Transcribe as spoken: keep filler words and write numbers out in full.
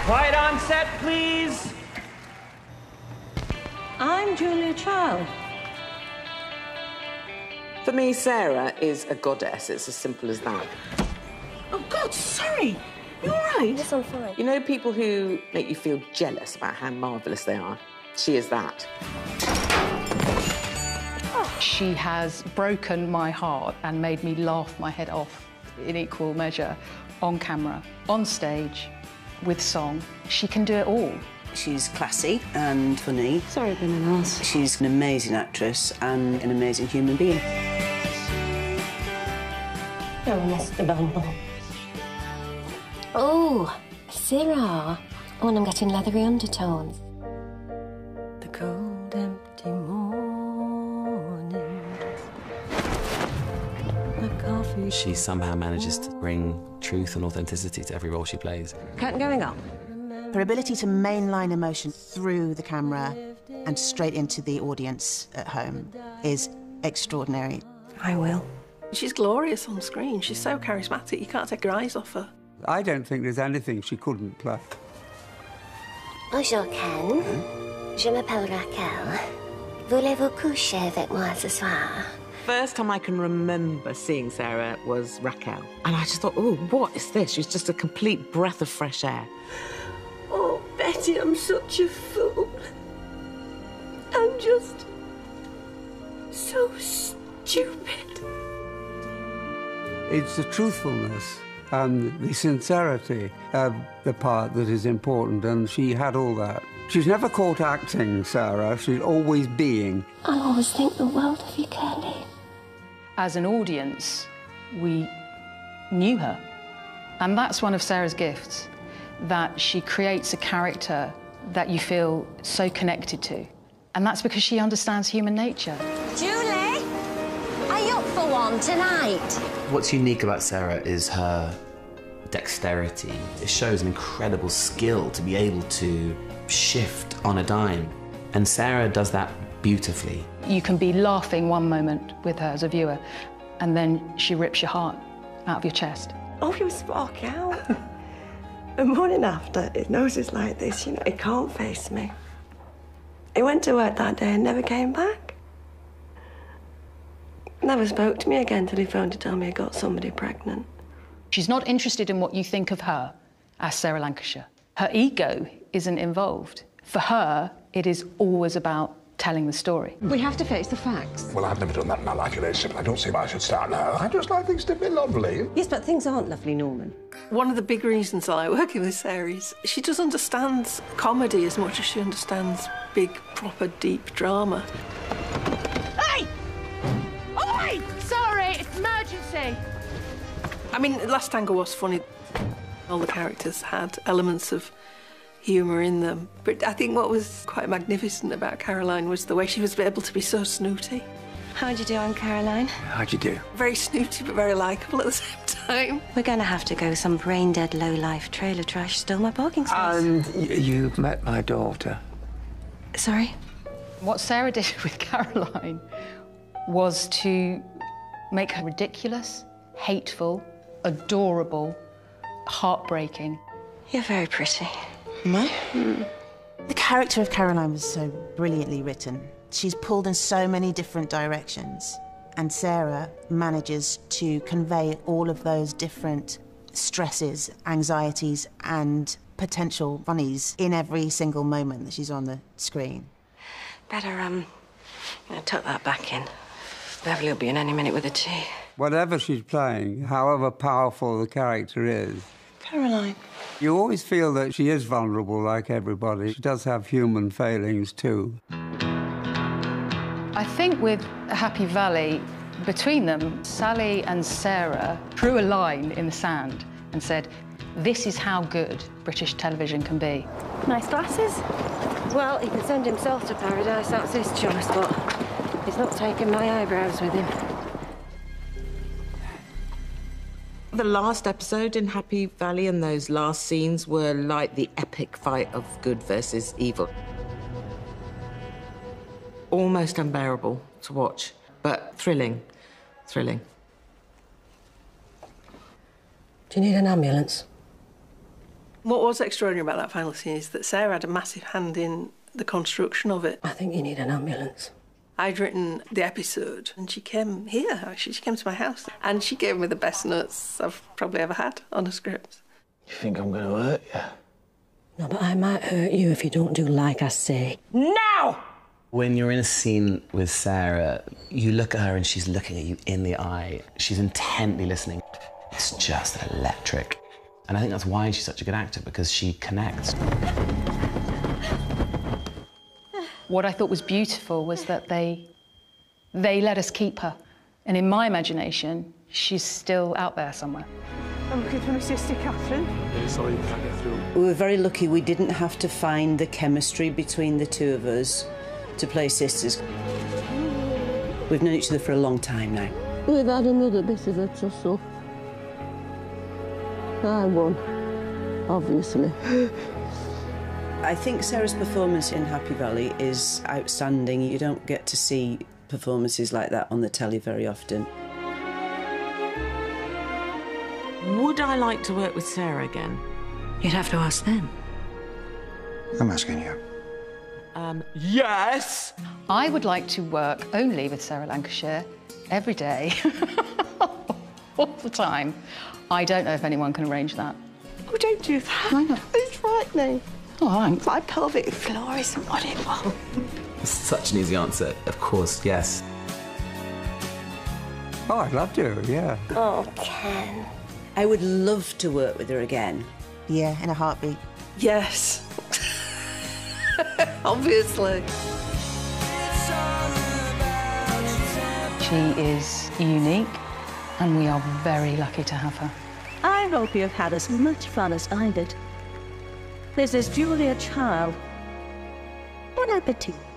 Quiet on set, please. I'm Julia Child. For me, Sarah is a goddess. It's as simple as that. Oh, God, sorry. You all right? Yes, I'm fine. You know people who make you feel jealous about how marvellous they are? She is that. Oh. She has broken my heart and made me laugh my head off in equal measure, on camera, on stage, with song. She can do it all. She's classy and funny. Sorry, I've been an arse. She's an amazing actress and an amazing human being. Oh, Mister Bumble. Oh, Sarah. When I'm getting leathery undertones. The cold, empty morning. The coffee. She somehow manages to bring truth and authenticity to every role she plays. Curtain going up. Her ability to mainline emotion through the camera and straight into the audience at home is extraordinary. I will. She's glorious on screen. She's so charismatic, you can't take your eyes off her. I don't think there's anything she couldn't play. Bonjour, Ken. Je m'appelle Raquel. Voulez-vous coucher avec moi ce soir? First time I can remember seeing Sarah was Raquel. And I just thought, oh, what is this? She's just a complete breath of fresh air. Oh, Betty, I'm such a fool. I'm just so stupid. It's the truthfulness and the sincerity of the part that is important, and she had all that. She's never caught acting, Sarah. She's always being. I always think the world of you, Candy. As an audience, we knew her. And that's one of Sarah's gifts, that she creates a character that you feel so connected to. And that's because she understands human nature. Julie, are you up for one tonight? What's unique about Sarah is her dexterity. It shows an incredible skill to be able to shift on a dime. And Sarah does that beautifully. You can be laughing one moment with her as a viewer, and then she rips your heart out of your chest. Oh, he was spark out. The morning after, his nose is like this, you know, he can't face me. He went to work that day and never came back. Never spoke to me again till he phoned to tell me he got somebody pregnant. She's not interested in what you think of her as Sarah Lancashire. Her ego isn't involved. For her, it is always about telling the story. We have to face the facts. Well, I've never done that in my life, relationship. I don't see why I should start now. I just like things to be lovely. Yes, but things aren't lovely, Norman. One of the big reasons I like working with Sarah is she does understand comedy as much as she understands big, proper, deep drama. Hey! Oi! Sorry, it's emergency. I mean, Last Angle was funny. All the characters had elements of humour in them. But I think what was quite magnificent about Caroline was the way she was able to be so snooty. How'd you do on Caroline? How'd you do? Very snooty, but very likeable at the same time. We're going to have to go some brain-dead, low-life trailer trash stole my parking space. And you've met my daughter. Sorry? What Sarah did with Caroline was to make her ridiculous, hateful, adorable, heartbreaking. You're very pretty. Am I? Mm. The character of Caroline was so brilliantly written. She's pulled in so many different directions, and Sarah manages to convey all of those different stresses, anxieties, and potential funnies in every single moment that she's on the screen. Better, um, you know, tuck that back in. Beverly will be in any minute with a tea. Whatever she's playing, however powerful the character is, Caroline. you always feel that she is vulnerable like everybody. She does have human failings too. I think with Happy Valley, between them, Sally and Sarah drew a line in the sand and said, this is how good British television can be. Nice glasses. Well, he can send himself to paradise, that's his choice, but he's not taking my eyebrows with him. The last episode in Happy Valley and those last scenes were like the epic fight of good versus evil. Almost unbearable to watch, but thrilling, thrilling. Do you need an ambulance? What was extraordinary about that final scene is that Sarah had a massive hand in the construction of it. I think you need an ambulance. I'd written the episode and she came here, actually. She came to my house and she gave me the best notes I've probably ever had on a script. You think I'm going to hurt you? No, but I might hurt you if you don't do like I say. Now! When you're in a scene with Sarah, you look at her and she's looking at you in the eye. She's intently listening. It's just electric. And I think that's why she's such a good actor, because she connects. What I thought was beautiful was that they, they let us keep her. And in my imagination, she's still out there somewhere. I'm looking for my sister, Catherine. Sorry you can't get through. We were very lucky we didn't have to find the chemistry between the two of us to play sisters. We've known each other for a long time now. We've had another bit of a tussle. I won, obviously. I think Sarah's performance in Happy Valley is outstanding. You don't get to see performances like that on the telly very often. Would I like to work with Sarah again? You'd have to ask them. I'm asking you. Um, yes! I would like to work only with Sarah Lancashire every day, all the time. I don't know if anyone can arrange that. Oh, don't do that. Why not? It's frightening. Oh, thanks. My pelvic floor isn't what it was. It's such an easy answer. Of course, yes. Oh, I'd love to, yeah. Oh, Ken. I would love to work with her again. Yeah, in a heartbeat. Yes. Obviously. She is unique, and we are very lucky to have her. I hope you've had as much fun as I did. This is Julia Child. Bon appetit.